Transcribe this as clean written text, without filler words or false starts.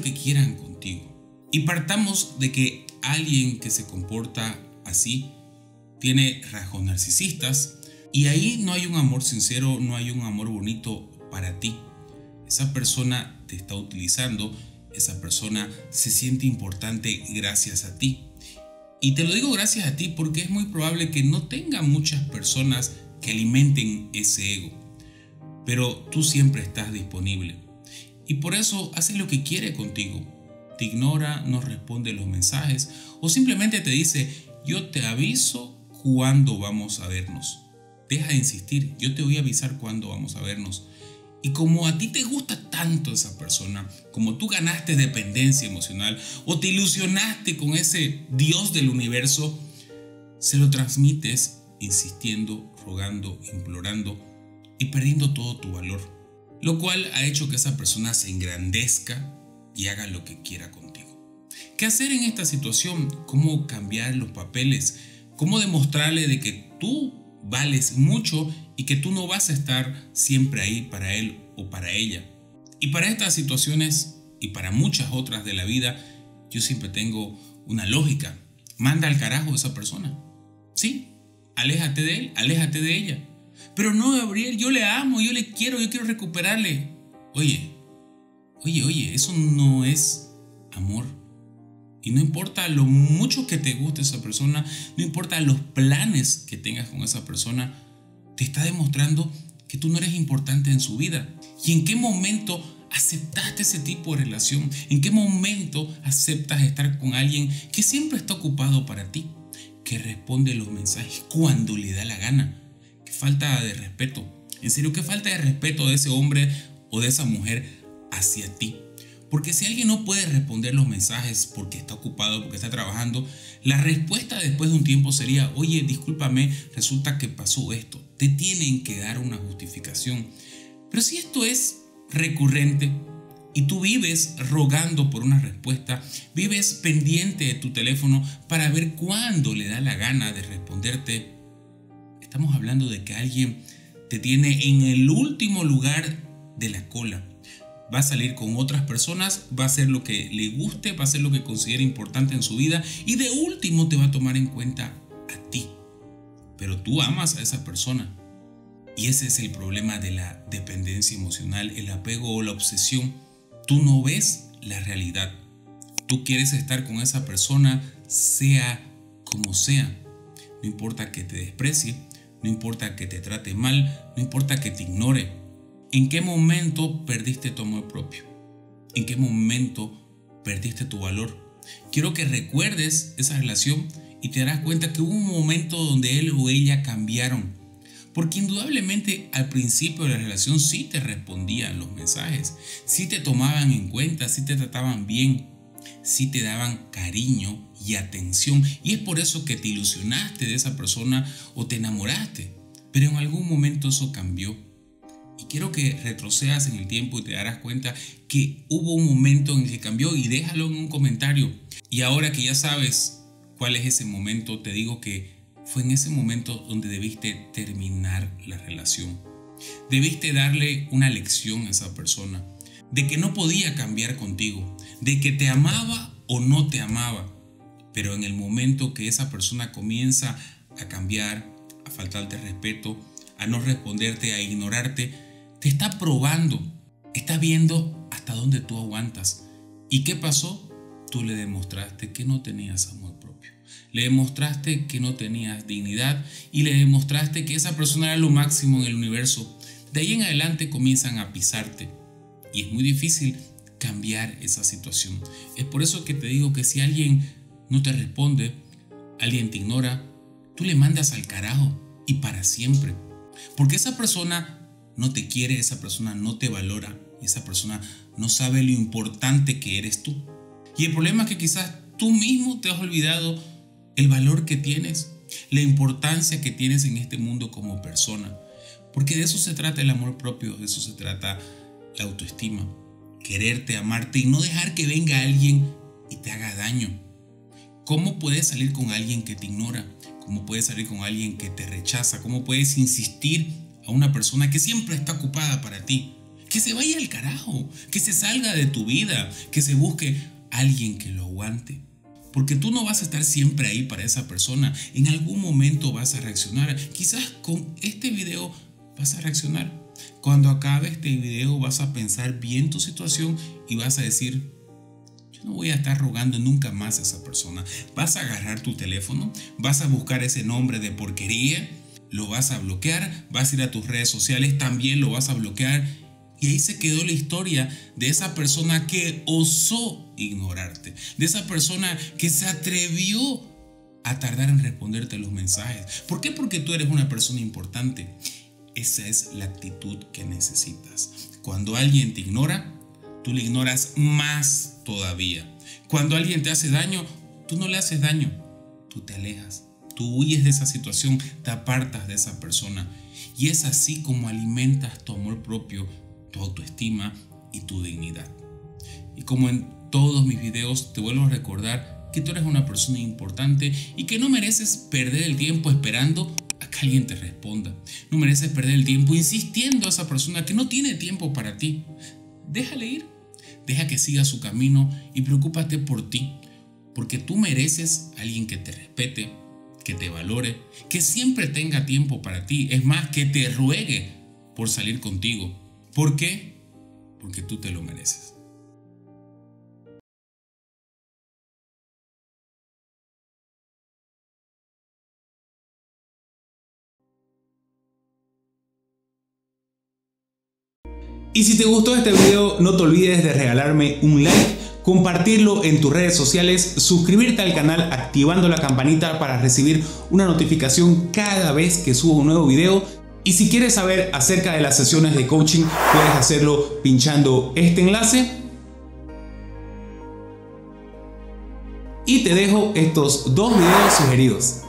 que quieran contigo. Y partamos de que alguien que se comporta así tiene rasgos narcisistas y ahí no hay un amor sincero, no hay un amor bonito para ti. Esa persona te está utilizando, esa persona se siente importante gracias a ti. Y te lo digo gracias a ti porque es muy probable que no tenga muchas personas que alimenten ese ego. Pero tú siempre estás disponible. Y por eso hace lo que quiere contigo. Te ignora, no responde los mensajes o simplemente te dice: yo te aviso cuándo vamos a vernos. Deja de insistir, yo te voy a avisar cuándo vamos a vernos. Y como a ti te gusta tanto esa persona, como tú ganaste dependencia emocional o te ilusionaste con ese Dios del universo, se lo transmites insistiendo, rogando, implorando y perdiendo todo tu valor. Lo cual ha hecho que esa persona se engrandezca y haga lo que quiera contigo. ¿Qué hacer en esta situación? ¿Cómo cambiar los papeles? ¿Cómo demostrarle de que tú vales mucho y que tú no vas a estar siempre ahí para él o para ella? Y para estas situaciones y para muchas otras de la vida, yo siempre tengo una lógica. Manda al carajo a esa persona. Sí, aléjate de él, aléjate de ella. Pero no, Gabriel, yo le amo, yo le quiero, yo quiero recuperarle. Oye, eso no es amor. Y no importa lo mucho que te guste esa persona, no importa los planes que tengas con esa persona, te está demostrando que tú no eres importante en su vida. ¿Y en qué momento aceptaste ese tipo de relación? ¿En qué momento aceptas estar con alguien que siempre está ocupado para ti? Que responde los mensajes cuando le da la gana. Qué falta de respeto. En serio, qué falta de respeto de ese hombre o de esa mujer hacia ti. Porque si alguien no puede responder los mensajes porque está ocupado, porque está trabajando, la respuesta después de un tiempo sería: oye, discúlpame, resulta que pasó esto. Te tienen que dar una justificación. Pero si esto es recurrente y tú vives rogando por una respuesta, vives pendiente de tu teléfono para ver cuándo le da la gana de responderte, estamos hablando de que alguien te tiene en el último lugar de la cola. Va a salir con otras personas, va a hacer lo que le guste, va a hacer lo que considere importante en su vida y de último te va a tomar en cuenta a ti. Pero tú amas a esa persona. Y ese es el problema de la dependencia emocional, el apego o la obsesión. Tú no ves la realidad. Tú quieres estar con esa persona sea como sea. No importa que te desprecie, no importa que te trate mal, no importa que te ignore. ¿En qué momento perdiste tu amor propio? ¿En qué momento perdiste tu valor? Quiero que recuerdes esa relación y te darás cuenta que hubo un momento donde él o ella cambiaron. Porque indudablemente al principio de la relación sí te respondían los mensajes, sí te tomaban en cuenta, sí te trataban bien, sí te daban cariño y atención. Y es por eso que te ilusionaste de esa persona o te enamoraste. Pero en algún momento eso cambió. Y quiero que retrocedas en el tiempo y te darás cuenta que hubo un momento en el que cambió y déjalo en un comentario. Y ahora que ya sabes cuál es ese momento, te digo que fue en ese momento donde debiste terminar la relación. Debiste darle una lección a esa persona de que no podía cambiar contigo, de que te amaba o no te amaba. Pero en el momento que esa persona comienza a cambiar, a faltarte respeto, a no responderte, a ignorarte, te está probando, está viendo hasta dónde tú aguantas. ¿Y qué pasó? Tú le demostraste que no tenías amor propio. Le demostraste que no tenías dignidad y le demostraste que esa persona era lo máximo en el universo. De ahí en adelante comienzan a pisarte y es muy difícil cambiar esa situación. Es por eso que te digo que si alguien no te responde, alguien te ignora, tú le mandas al carajo y para siempre. Porque esa persona no te quiere, esa persona no te valora y esa persona no sabe lo importante que eres tú. Y el problema es que quizás tú mismo te has olvidado el valor que tienes, la importancia que tienes en este mundo como persona. Porque de eso se trata el amor propio, de eso se trata la autoestima. Quererte, amarte y no dejar que venga alguien y te haga daño. ¿Cómo puedes salir con alguien que te ignora? ¿Cómo puedes salir con alguien que te rechaza? ¿Cómo puedes insistir a una persona que siempre está ocupada para ti? que se vaya al carajo, que se salga de tu vida, que se busque alguien que lo aguante. Porque tú no vas a estar siempre ahí para esa persona. En algún momento vas a reaccionar. Quizás con este video vas a reaccionar. Cuando acabe este video vas a pensar bien tu situación y vas a decir: yo no voy a estar rogando nunca más a esa persona. Vas a agarrar tu teléfono, vas a buscar ese nombre de porquería, lo vas a bloquear, vas a ir a tus redes sociales, también lo vas a bloquear. Y ahí se quedó la historia de esa persona que osó ignorarte, de esa persona que se atrevió a tardar en responderte los mensajes. ¿Por qué? Porque tú eres una persona importante. Esa es la actitud que necesitas. Cuando alguien te ignora, tú le ignoras más todavía. Cuando alguien te hace daño, tú no le haces daño, tú te alejas. Tú huyes de esa situación, te apartas de esa persona. Y es así como alimentas tu amor propio, tu autoestima y tu dignidad. Y como en todos mis videos, te vuelvo a recordar que tú eres una persona importante y que no mereces perder el tiempo esperando a que alguien te responda. No mereces perder el tiempo insistiendo a esa persona que no tiene tiempo para ti. Déjale ir, deja que siga su camino y preocúpate por ti, porque tú mereces a alguien que te respete, que te valore, que siempre tenga tiempo para ti. Es más, que te ruegue por salir contigo. ¿Por qué? Porque tú te lo mereces. Y si te gustó este video, no te olvides de regalarme un like, compartirlo en tus redes sociales, suscribirte al canal activando la campanita para recibir una notificación cada vez que subo un nuevo video. Y si quieres saber acerca de las sesiones de coaching, puedes hacerlo pinchando este enlace. Y te dejo estos dos videos sugeridos.